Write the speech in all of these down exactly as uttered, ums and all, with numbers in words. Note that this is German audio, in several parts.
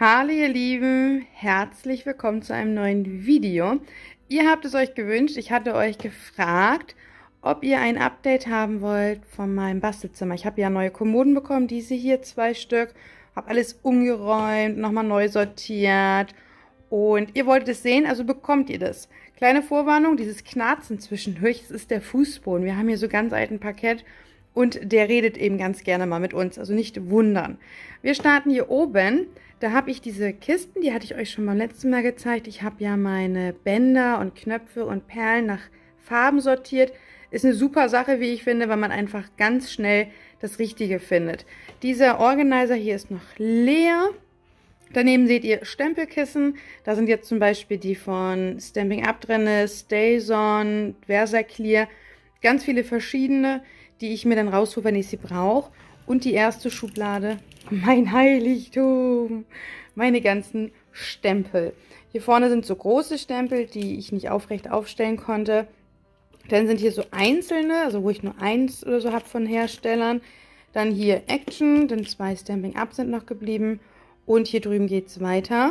Hallo ihr Lieben, herzlich willkommen zu einem neuen Video. Ihr habt es euch gewünscht, ich hatte euch gefragt, ob ihr ein Update haben wollt von meinem Bastelzimmer. Ich habe ja neue Kommoden bekommen, diese hier, zwei Stück, habe alles umgeräumt, nochmal neu sortiert und ihr wolltet es sehen, also bekommt ihr das. Kleine Vorwarnung, dieses Knarzen zwischendurch, das ist der Fußboden. Wir haben hier so ganz alten Parkett und der redet eben ganz gerne mal mit uns, also nicht wundern. Wir starten hier oben. Da habe ich diese Kisten, die hatte ich euch schon beim letzten Mal gezeigt. Ich habe ja meine Bänder und Knöpfe und Perlen nach Farben sortiert. Ist eine super Sache, wie ich finde, weil man einfach ganz schnell das Richtige findet. Dieser Organizer hier ist noch leer. Daneben seht ihr Stempelkissen. Da sind jetzt zum Beispiel die von Stampin' Up drin, StazOn, Versaclear. Ganz viele verschiedene, die ich mir dann raushole, wenn ich sie brauche. Und die erste Schublade, mein Heiligtum, meine ganzen Stempel. Hier vorne sind so große Stempel, die ich nicht aufrecht aufstellen konnte. Dann sind hier so einzelne, also wo ich nur eins oder so habe von Herstellern. Dann hier Action, denn zwei Stampin' Up sind noch geblieben. Und hier drüben geht es weiter.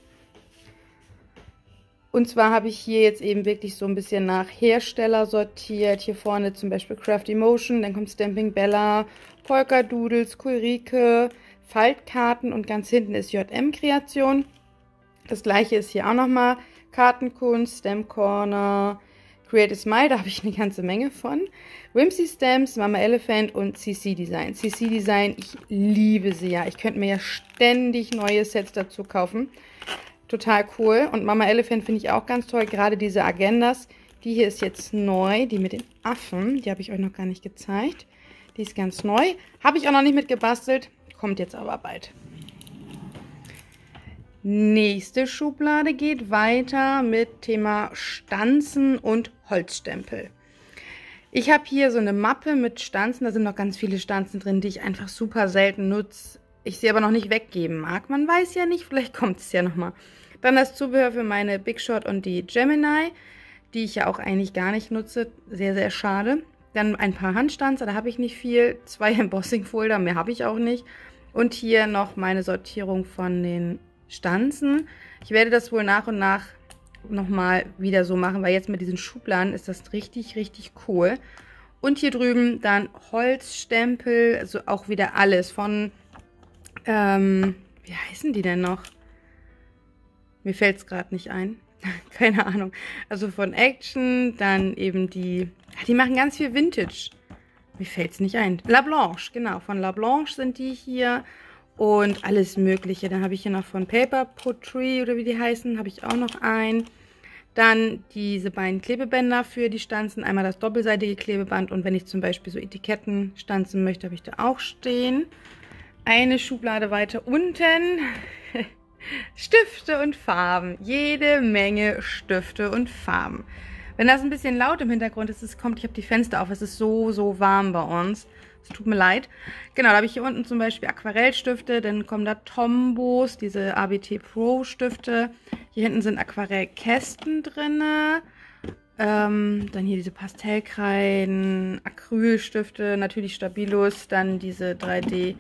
Und zwar habe ich hier jetzt eben wirklich so ein bisschen nach Hersteller sortiert. Hier vorne zum Beispiel Crafty Motion, dann kommt Stampin' Bella, Polka Doodles, Kulrike, Faltkarten und ganz hinten ist J M Kreation. Das gleiche ist hier auch nochmal Kartenkunst, Stamp Corner, Create a Smile, da habe ich eine ganze Menge von. Whimsy Stamps, Mama Elephant und C C Design. C C Design, ich liebe sie ja. Ich könnte mir ja ständig neue Sets dazu kaufen. Total cool. Und Mama Elephant finde ich auch ganz toll. Gerade diese Agendas. Die hier ist jetzt neu. Die mit den Affen. Die habe ich euch noch gar nicht gezeigt. Die ist ganz neu. Habe ich auch noch nicht mit gebastelt. Kommt jetzt aber bald. Nächste Schublade geht weiter mit Thema Stanzen und Holzstempel. Ich habe hier so eine Mappe mit Stanzen. Da sind noch ganz viele Stanzen drin, die ich einfach super selten nutze. Ich sie aber noch nicht weggeben mag. Man weiß ja nicht, vielleicht kommt es ja nochmal. Dann das Zubehör für meine Big Shot und die Gemini, die ich ja auch eigentlich gar nicht nutze. Sehr, sehr schade. Dann ein paar Handstanzer, da habe ich nicht viel. Zwei Embossing-Folder, mehr habe ich auch nicht. Und hier noch meine Sortierung von den Stanzen. Ich werde das wohl nach und nach nochmal wieder so machen, weil jetzt mit diesen Schubladen ist das richtig, richtig cool. Und hier drüben dann Holzstempel, also auch wieder alles von... Ähm, wie heißen die denn noch? Mir fällt es gerade nicht ein. Keine Ahnung. Also von Action, dann eben die... Die machen ganz viel Vintage. Mir fällt es nicht ein. La Blanche, genau. Von La Blanche sind die hier. Und alles Mögliche. Dann habe ich hier noch von Paper Pottery oder wie die heißen, habe ich auch noch ein. Dann diese beiden Klebebänder für die Stanzen. Einmal das doppelseitige Klebeband. Und wenn ich zum Beispiel so Etiketten stanzen möchte, habe ich da auch stehen. Eine Schublade weiter unten, Stifte und Farben, jede Menge Stifte und Farben. Wenn das ein bisschen laut im Hintergrund ist, es kommt, ich habe die Fenster auf, es ist so, so warm bei uns. Es tut mir leid. Genau, da habe ich hier unten zum Beispiel Aquarellstifte, dann kommen da Tombos, diese A B T Pro Stifte. Hier hinten sind Aquarellkästen drin. Ähm, dann hier diese Pastellkreiden, Acrylstifte, natürlich Stabilos, dann diese drei D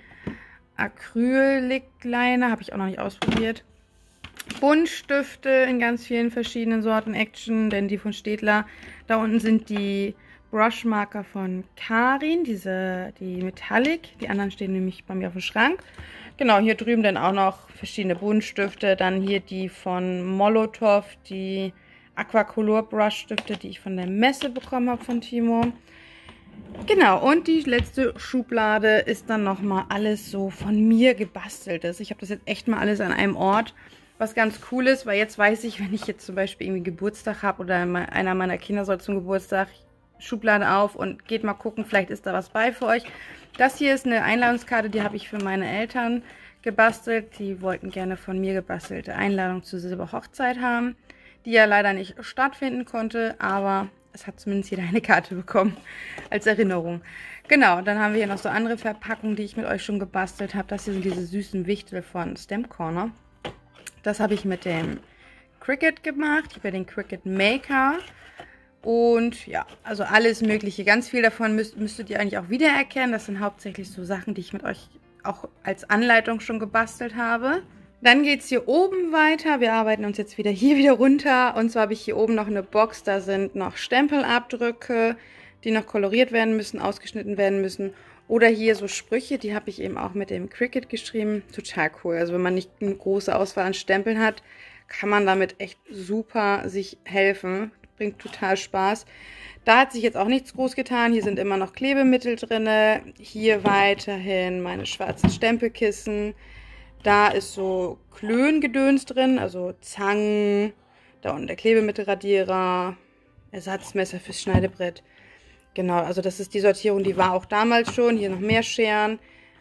Acrylic-Liner, habe ich auch noch nicht ausprobiert. Buntstifte in ganz vielen verschiedenen Sorten, Action, denn die von Staedtler. Da unten sind die Brushmarker von Karin, diese, die Metallic. Die anderen stehen nämlich bei mir auf dem Schrank. Genau, hier drüben dann auch noch verschiedene Buntstifte. Dann hier die von Molotow, die Aquacolor Brushstifte, die ich von der Messe bekommen habe von Timo. Genau, und die letzte Schublade ist dann nochmal alles so von mir gebasteltes. Ich habe das jetzt echt mal alles an einem Ort, was ganz cool ist, weil jetzt weiß ich, wenn ich jetzt zum Beispiel irgendwie Geburtstag habe oder einer meiner Kinder soll zum Geburtstag, Schublade auf und geht mal gucken, vielleicht ist da was bei für euch. Das hier ist eine Einladungskarte, die habe ich für meine Eltern gebastelt. Die wollten gerne von mir gebastelte Einladung zur Silberhochzeit haben, die ja leider nicht stattfinden konnte, aber... Es hat zumindest jeder eine Karte bekommen, als Erinnerung. Genau, dann haben wir hier noch so andere Verpackungen, die ich mit euch schon gebastelt habe. Das hier sind diese süßen Wichtel von Stamp Corner. Das habe ich mit dem Cricut gemacht. Ich habe ja den Cricut Maker. Und ja, also alles Mögliche. Ganz viel davon müsst, müsstet ihr eigentlich auch wiedererkennen. Das sind hauptsächlich so Sachen, die ich mit euch auch als Anleitung schon gebastelt habe. Dann geht es hier oben weiter. Wir arbeiten uns jetzt wieder hier wieder runter. Und zwar habe ich hier oben noch eine Box. Da sind noch Stempelabdrücke, die noch koloriert werden müssen, ausgeschnitten werden müssen. Oder hier so Sprüche, die habe ich eben auch mit dem Cricut geschrieben. Total cool. Also wenn man nicht eine große Auswahl an Stempeln hat, kann man damit echt super sich helfen. Bringt total Spaß. Da hat sich jetzt auch nichts groß getan. Hier sind immer noch Klebemittel drin. Hier weiterhin meine schwarzen Stempelkissen. Da ist so Klöngedöns drin, also Zangen. Da unten der Klebemittelradierer. Ersatzmesser fürs Schneidebrett. Genau, also das ist die Sortierung, die war auch damals schon. Hier noch mehr Scheren,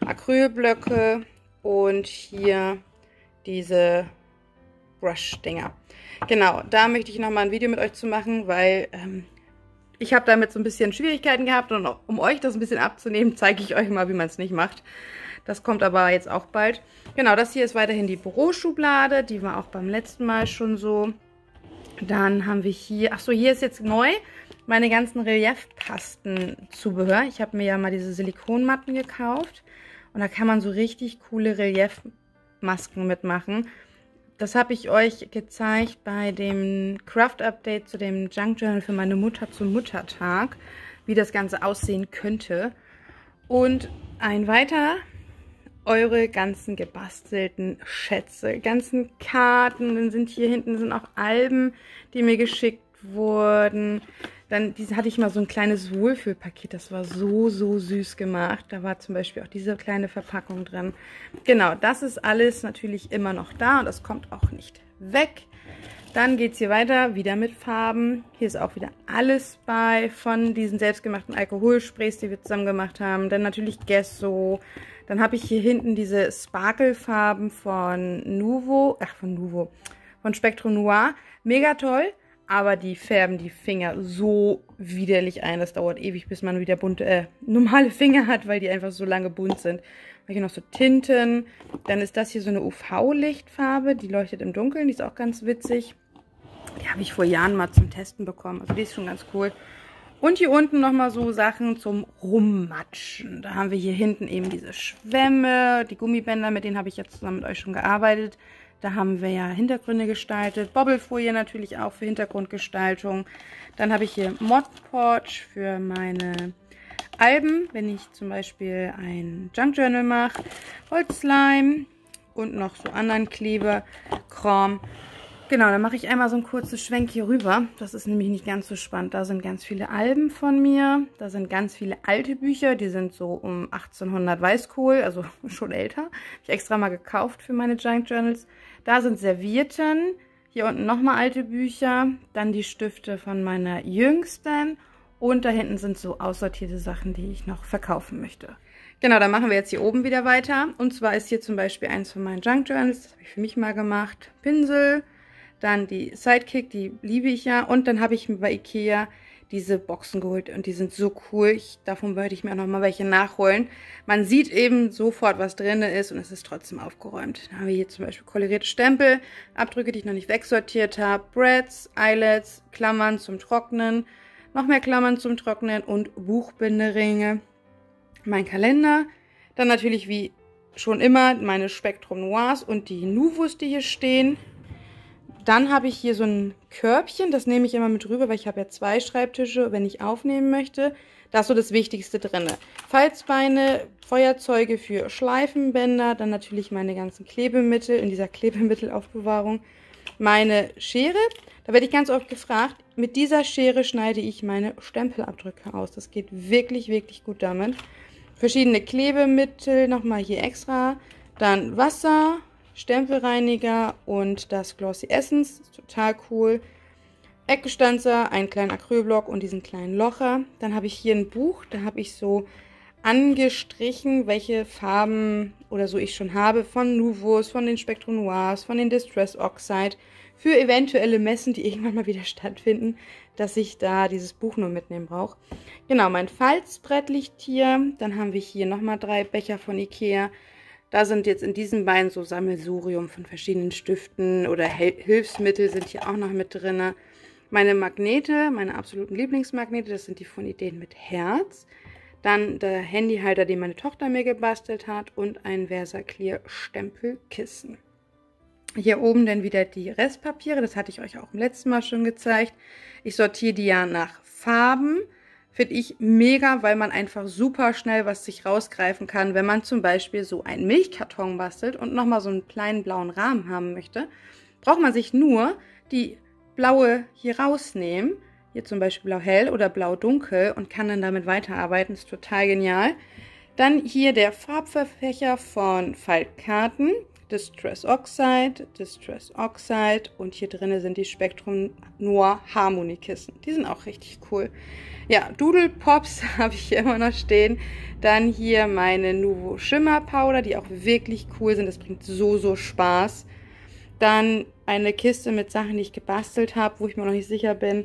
Acrylblöcke und hier diese Brush-Dinger. Genau, da möchte ich nochmal ein Video mit euch zu machen, weil ähm, ich habe damit so ein bisschen Schwierigkeiten gehabt und um euch das ein bisschen abzunehmen, zeige ich euch mal, wie man es nicht macht. Das kommt aber jetzt auch bald. Genau, das hier ist weiterhin die Büroschublade, die war auch beim letzten Mal schon so. Dann haben wir hier, achso, hier ist jetzt neu meine ganzen Reliefpasten-Zubehör. Ich habe mir ja mal diese Silikonmatten gekauft und da kann man so richtig coole Reliefmasken mitmachen. Das habe ich euch gezeigt bei dem Craft-Update zu dem Junk Journal für meine Mutter zum Muttertag, wie das Ganze aussehen könnte. Und ein weiter, eure ganzen gebastelten Schätze, ganzen Karten, dann sind hier hinten sind auch Alben, die mir geschickt wurden. Dann diese, hatte ich mal so ein kleines Wohlfühlpaket, das war so, so süß gemacht. Da war zum Beispiel auch diese kleine Verpackung drin. Genau, das ist alles natürlich immer noch da und das kommt auch nicht weg. Dann geht es hier weiter, wieder mit Farben. Hier ist auch wieder alles bei, von diesen selbstgemachten Alkoholsprays, die wir zusammen gemacht haben. Dann natürlich Gesso. Dann habe ich hier hinten diese Sparkle-Farben von Nuvo, ach von Nuvo, von Spectrum Noir. Mega toll. Aber die färben die Finger so widerlich ein. Das dauert ewig, bis man wieder bunte, äh, normale Finger hat, weil die einfach so lange bunt sind. Hier noch so Tinten. Dann ist das hier so eine U V-Lichtfarbe. Die leuchtet im Dunkeln. Die ist auch ganz witzig. Die habe ich vor Jahren mal zum Testen bekommen. Also die ist schon ganz cool. Und hier unten nochmal so Sachen zum Rummatschen. Da haben wir hier hinten eben diese Schwämme, die Gummibänder, mit denen habe ich jetzt zusammen mit euch schon gearbeitet. Da haben wir ja Hintergründe gestaltet, Bobblefolie natürlich auch für Hintergrundgestaltung. Dann habe ich hier Mod Podge für meine Alben, wenn ich zum Beispiel ein Junk Journal mache, Holzslime und noch so anderen Klebekram. Genau, dann mache ich einmal so ein kurzes Schwenk hier rüber. Das ist nämlich nicht ganz so spannend. Da sind ganz viele Alben von mir. Da sind ganz viele alte Bücher. Die sind so um achtzehnhundert Weißkohl, also schon älter. Habe ich extra mal gekauft für meine Junk Journals. Da sind Servietten. Hier unten nochmal alte Bücher. Dann die Stifte von meiner Jüngsten. Und da hinten sind so aussortierte Sachen, die ich noch verkaufen möchte. Genau, dann machen wir jetzt hier oben wieder weiter. Und zwar ist hier zum Beispiel eins von meinen Junk Journals. Das habe ich für mich mal gemacht. Pinsel. Dann die Sidekick, die liebe ich ja. Und dann habe ich mir bei Ikea diese Boxen geholt. Und die sind so cool. Ich, davon wollte ich mir auch noch mal welche nachholen. Man sieht eben sofort, was drin ist. Und es ist trotzdem aufgeräumt. Dann haben wir hier zum Beispiel kolorierte Stempel. Abdrücke, die ich noch nicht wegsortiert habe. Brads, Eyelets, Klammern zum Trocknen. Noch mehr Klammern zum Trocknen. Und Buchbinderinge. Mein Kalender. Dann natürlich wie schon immer meine Spectrum Noirs und die Nuvos, die hier stehen. Dann habe ich hier so ein Körbchen, das nehme ich immer mit rüber, weil ich habe ja zwei Schreibtische, wenn ich aufnehmen möchte. Da ist so das Wichtigste drin. Falzbeine, Feuerzeuge für Schleifenbänder, dann natürlich meine ganzen Klebemittel in dieser Klebemittelaufbewahrung. Meine Schere, da werde ich ganz oft gefragt, mit dieser Schere schneide ich meine Stempelabdrücke aus. Das geht wirklich, wirklich gut damit. Verschiedene Klebemittel, nochmal hier extra. Dann Wasser, Stempelreiniger und das Glossy Essence, ist total cool. Eckgestanzer, einen kleinen Acrylblock und diesen kleinen Locher. Dann habe ich hier ein Buch, da habe ich so angestrichen, welche Farben oder so ich schon habe von Nuvos, von den Spectrum Noirs, von den Distress Oxide für eventuelle Messen, die irgendwann mal wieder stattfinden, dass ich da dieses Buch nur mitnehmen brauche. Genau, mein Falzbrett liegt hier. Dann haben wir hier nochmal drei Becher von Ikea. Da sind jetzt in diesen beiden so Sammelsurium von verschiedenen Stiften oder Hilfsmittel sind hier auch noch mit drin. Meine Magnete, meine absoluten Lieblingsmagnete, das sind die von Ideen mit Herz. Dann der Handyhalter, den meine Tochter mir gebastelt hat und ein Versa Clear Stempelkissen. Hier oben dann wieder die Restpapiere, das hatte ich euch auch im letzten Mal schon gezeigt. Ich sortiere die ja nach Farben. Finde ich mega, weil man einfach super schnell was sich rausgreifen kann, wenn man zum Beispiel so einen Milchkarton bastelt und nochmal so einen kleinen blauen Rahmen haben möchte. Braucht man sich nur die blaue hier rausnehmen, hier zum Beispiel blau-hell oder blau-dunkel und kann dann damit weiterarbeiten. Das ist total genial. Dann hier der Farbverfächer von Faltkarten. Distress Oxide, Distress Oxide und hier drin sind die Spectrum Noir Harmony Kissen. Die sind auch richtig cool. Ja, Doodle Pops habe ich hier immer noch stehen. Dann hier meine Nuvo Shimmer Powder, die auch wirklich cool sind. Das bringt so, so Spaß. Dann eine Kiste mit Sachen, die ich gebastelt habe, wo ich mir noch nicht sicher bin,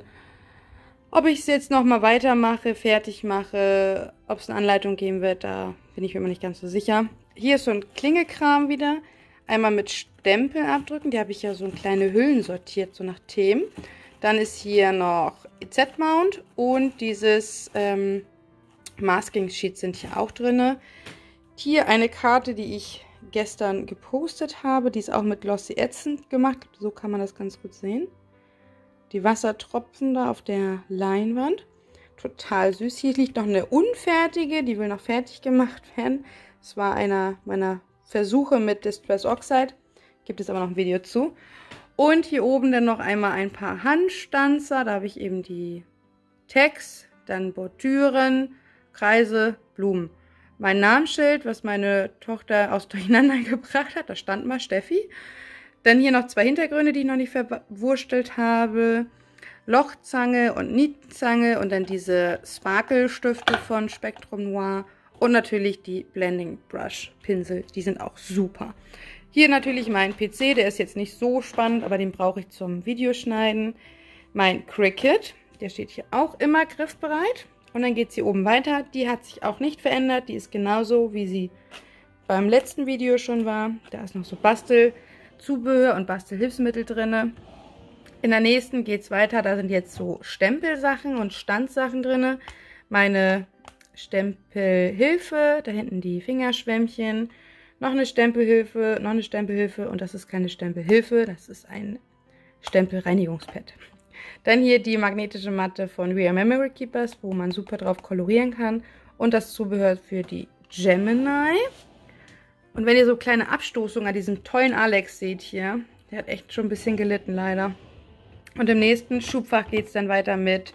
ob ich es jetzt nochmal weitermache, fertig mache, ob es eine Anleitung geben wird. Da bin ich mir immer nicht ganz so sicher. Hier ist so ein Klingekram wieder. Einmal mit Stempel abdrücken, die habe ich ja so in kleine Hüllen sortiert, so nach Themen. Dann ist hier noch E Z-Mount und dieses ähm, Masking Sheet sind hier auch drin. Hier eine Karte, die ich gestern gepostet habe, die ist auch mit Glossy Ätzend gemacht, so kann man das ganz gut sehen. Die Wassertropfen da auf der Leinwand, total süß. Hier liegt noch eine unfertige, die will noch fertig gemacht werden. Das war einer meiner Versuche mit Distress Oxide. Gibt es aber noch ein Video zu. Und hier oben dann noch einmal ein paar Handstanzer. Da habe ich eben die Tags, dann Bordüren, Kreise, Blumen. Mein Namensschild, was meine Tochter aus Durcheinander gebracht hat. Da stand mal Steffi. Dann hier noch zwei Hintergründe, die ich noch nicht verwurstelt habe. Lochzange und Nietenzange. Und dann diese Sparkle-Stifte von Spectrum Noir. Und natürlich die Blending Brush Pinsel, die sind auch super. Hier natürlich mein P C, der ist jetzt nicht so spannend, aber den brauche ich zum Videoschneiden. Mein Cricut, der steht hier auch immer griffbereit. Und dann geht es hier oben weiter. Die hat sich auch nicht verändert, die ist genauso, wie sie beim letzten Video schon war. Da ist noch so Bastelzubehör und Bastelhilfsmittel drin. In der nächsten geht es weiter, da sind jetzt so Stempelsachen und Standsachen drin. Meine Stempelhilfe, da hinten die Fingerschwämmchen, noch eine Stempelhilfe, noch eine Stempelhilfe und das ist keine Stempelhilfe, das ist ein Stempelreinigungspad. Dann hier die magnetische Matte von We Are Memory Keepers, wo man super drauf kolorieren kann und das Zubehör für die Gemini. Und wenn ihr so kleine Abstoßungen an diesem tollen Alex seht hier, der hat echt schon ein bisschen gelitten leider. Und im nächsten Schubfach geht es dann weiter mit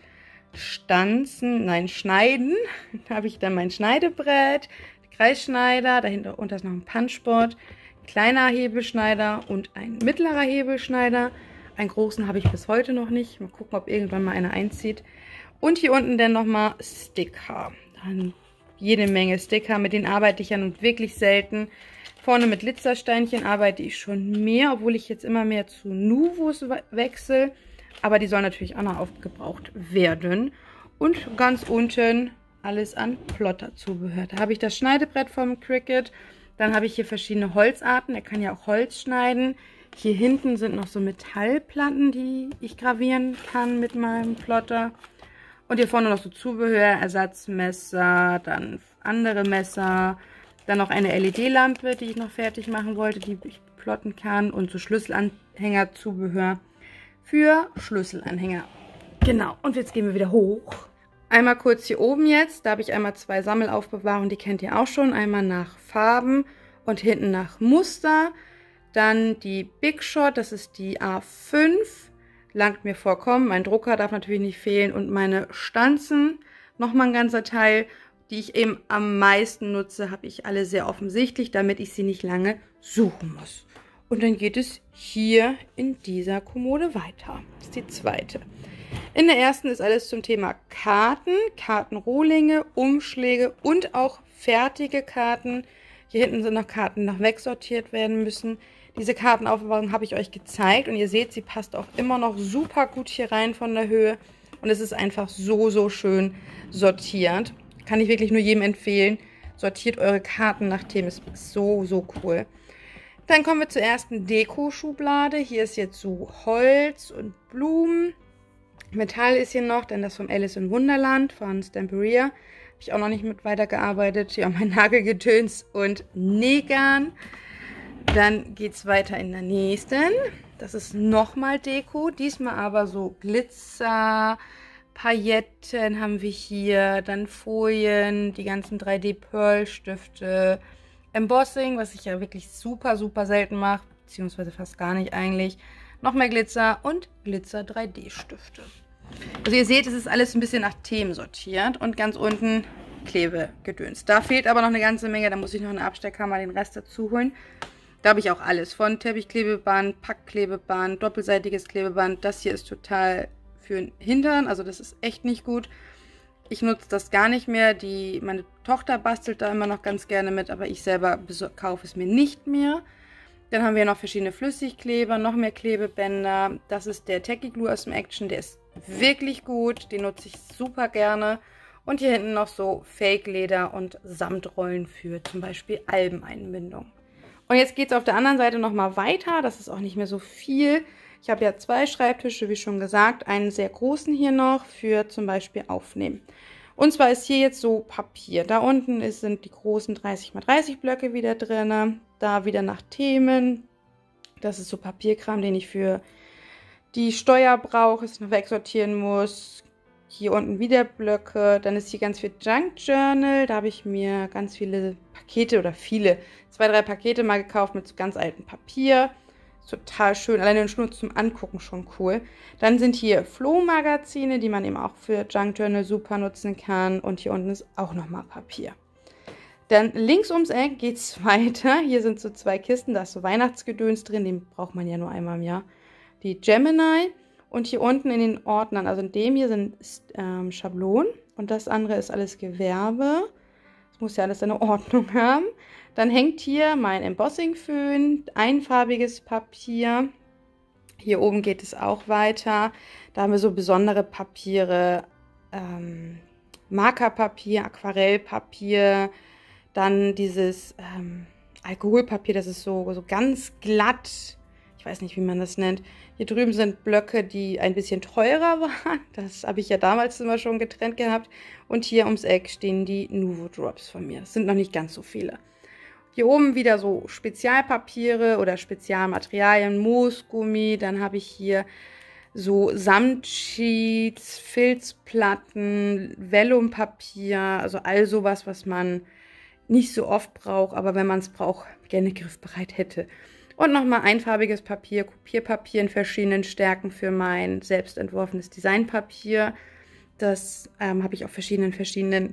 Stanzen, nein, Schneiden. Da habe ich dann mein Schneidebrett, Kreisschneider, dahinter unter ist noch ein Punchboard, kleiner Hebelschneider und ein mittlerer Hebelschneider. Einen großen habe ich bis heute noch nicht. Mal gucken, ob irgendwann mal einer einzieht. Und hier unten dann nochmal Sticker. Dann jede Menge Sticker, mit denen arbeite ich ja nun wirklich selten. Vorne mit Glitzersteinchen arbeite ich schon mehr, obwohl ich jetzt immer mehr zu Nuvos wechsle. Aber die sollen natürlich auch noch aufgebraucht werden. Und ganz unten alles an Plotterzubehör. Da habe ich das Schneidebrett vom Cricut. Dann habe ich hier verschiedene Holzarten. Er kann ja auch Holz schneiden. Hier hinten sind noch so Metallplatten, die ich gravieren kann mit meinem Plotter. Und hier vorne noch so Zubehör, Ersatzmesser, dann andere Messer. Dann noch eine L E D-Lampe, die ich noch fertig machen wollte, die ich plotten kann. Und so Schlüsselanhänger-Zubehör für Schlüsselanhänger. Genau, und jetzt gehen wir wieder hoch. Einmal kurz hier oben jetzt, da habe ich einmal zwei Sammelaufbewahrungen, die kennt ihr auch schon. Einmal nach Farben und hinten nach Muster. Dann die Big Shot, das ist die A fünf, langt mir vollkommen. Mein Drucker darf natürlich nicht fehlen und meine Stanzen, nochmal ein ganzer Teil, die ich eben am meisten nutze, habe ich alle sehr offensichtlich, damit ich sie nicht lange suchen muss. Und dann geht es hier in dieser Kommode weiter. Das ist die zweite. In der ersten ist alles zum Thema Karten, Kartenrohlinge, Umschläge und auch fertige Karten. Hier hinten sind noch Karten, die noch wegsortiert werden müssen. Diese Kartenaufbewahrung habe ich euch gezeigt und ihr seht, sie passt auch immer noch super gut hier rein von der Höhe. Und es ist einfach so, so schön sortiert. Kann ich wirklich nur jedem empfehlen. Sortiert eure Karten nach Themen, ist so, so cool. Dann kommen wir zur ersten Deko-Schublade. Hier ist jetzt so Holz und Blumen. Metall ist hier noch, denn das vom Alice in Wunderland von Stamperia. Habe ich auch noch nicht mit weitergearbeitet. Hier auch mein Nagelgetöns und Nägern. Dann geht es weiter in der nächsten. Das ist nochmal Deko, diesmal aber so Glitzer, Pailletten haben wir hier, dann Folien, die ganzen drei D-Pearl-Stifte, Embossing, was ich ja wirklich super, super selten mache, beziehungsweise fast gar nicht eigentlich. Noch mehr Glitzer und Glitzer drei D-Stifte. Also ihr seht, es ist alles ein bisschen nach Themen sortiert und ganz unten Klebegedöns. Da fehlt aber noch eine ganze Menge, da muss ich noch in der Abstellkammer den Rest dazu holen. Da habe ich auch alles, von Teppichklebeband, Packklebeband, doppelseitiges Klebeband. Das hier ist total für den Hintern, also das ist echt nicht gut. Ich nutze das gar nicht mehr. Die, meine Tochter bastelt da immer noch ganz gerne mit, aber ich selber kaufe es mir nicht mehr. Dann haben wir noch verschiedene Flüssigkleber, noch mehr Klebebänder. Das ist der Tacky Glue aus dem Action, der ist wirklich gut, den nutze ich super gerne. Und hier hinten noch so Fake-Leder und Samtrollen für zum Beispiel Albeneinbindung. Und jetzt geht es auf der anderen Seite nochmal weiter. Das ist auch nicht mehr so viel. Ich habe ja zwei Schreibtische, wie schon gesagt. Einen sehr großen hier noch für zum Beispiel Aufnehmen. Und zwar ist hier jetzt so Papier. Da unten ist, sind die großen dreißig mal dreißig Blöcke wieder drin. Da wieder nach Themen. Das ist so Papierkram, den ich für die Steuer brauche, es noch wegsortieren muss. Hier unten wieder Blöcke. Dann ist hier ganz viel Junk Journal. Da habe ich mir ganz viele Pakete oder viele, zwei, drei Pakete mal gekauft mit so ganz altem Papier. Total schön. Alleine nur zum Angucken schon cool. Dann sind hier Flohmagazine, die man eben auch für Junk Journal super nutzen kann. Und hier unten ist auch nochmal Papier. Dann links ums Eck geht es weiter. Hier sind so zwei Kisten. Da ist so Weihnachtsgedöns drin. Den braucht man ja nur einmal im Jahr. Die Gemini. Und hier unten in den Ordnern, also in dem hier sind ähm, Schablonen und das andere ist alles Gewerbe. Das muss ja alles eine Ordnung haben. Dann hängt hier mein Embossing-Föhn, einfarbiges Papier. Hier oben geht es auch weiter. Da haben wir so besondere Papiere, ähm, Markerpapier, Aquarellpapier, dann dieses ähm, Alkoholpapier, das ist so, so ganz glatt. Ich weiß nicht, wie man das nennt. Hier drüben sind Blöcke, die ein bisschen teurer waren. Das habe ich ja damals immer schon getrennt gehabt. Und hier ums Eck stehen die Nuvo Drops von mir. Das sind noch nicht ganz so viele. Hier oben wieder so Spezialpapiere oder Spezialmaterialien, Moosgummi. Dann habe ich hier so Samtsheets, Filzplatten, Vellumpapier. Also all sowas, was man nicht so oft braucht, aber wenn man es braucht, gerne griffbereit hätte. Und nochmal einfarbiges Papier, Kopierpapier in verschiedenen Stärken für mein selbst entworfenes Designpapier. Das ähm, habe ich auf verschiedenen, verschiedenen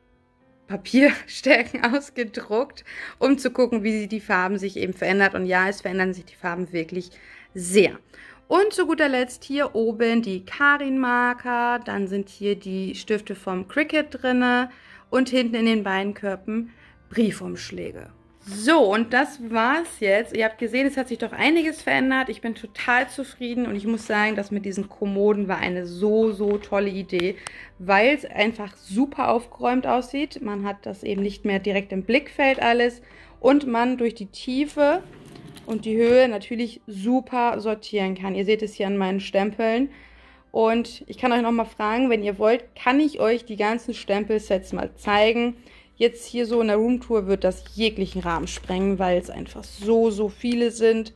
Papierstärken ausgedruckt, um zu gucken, wie die Farben sich eben verändern. Und ja, es verändern sich die Farben wirklich sehr. Und zu guter Letzt hier oben die Karin-Marker. Dann sind hier die Stifte vom Cricut drin und hinten in den beiden Körben Briefumschläge. So, und das war's jetzt. Ihr habt gesehen, es hat sich doch einiges verändert. Ich bin total zufrieden und ich muss sagen, das mit diesen Kommoden war eine so, so tolle Idee, weil es einfach super aufgeräumt aussieht. Man hat das eben nicht mehr direkt im Blickfeld alles und man durch die Tiefe und die Höhe natürlich super sortieren kann. Ihr seht es hier an meinen Stempeln. Und ich kann euch nochmal fragen, wenn ihr wollt, kann ich euch die ganzen Stempelsets mal zeigen. Jetzt hier so in der Roomtour wird das jeglichen Rahmen sprengen, weil es einfach so, so viele sind.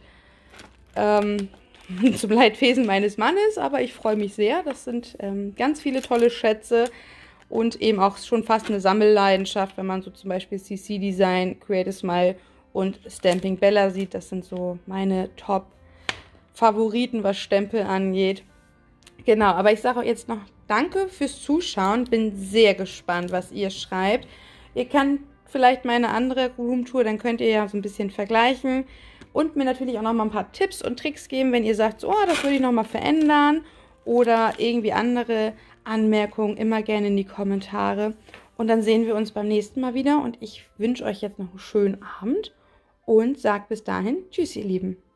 Ähm, zum Leidwesen meines Mannes, aber ich freue mich sehr. Das sind ähm, ganz viele tolle Schätze und eben auch schon fast eine Sammelleidenschaft, wenn man so zum Beispiel C C Design, Create a Smile und Stamping Bella sieht. Das sind so meine Top-Favoriten, was Stempel angeht. Genau, aber ich sage euch jetzt noch danke fürs Zuschauen. Bin sehr gespannt, was ihr schreibt. Ihr könnt vielleicht meine andere Roomtour, dann könnt ihr ja so ein bisschen vergleichen und mir natürlich auch noch mal ein paar Tipps und Tricks geben, wenn ihr sagt, so, oh, das würde ich noch mal verändern oder irgendwie andere Anmerkungen, immer gerne in die Kommentare. Und dann sehen wir uns beim nächsten Mal wieder und ich wünsche euch jetzt noch einen schönen Abend und sage bis dahin, tschüss ihr Lieben.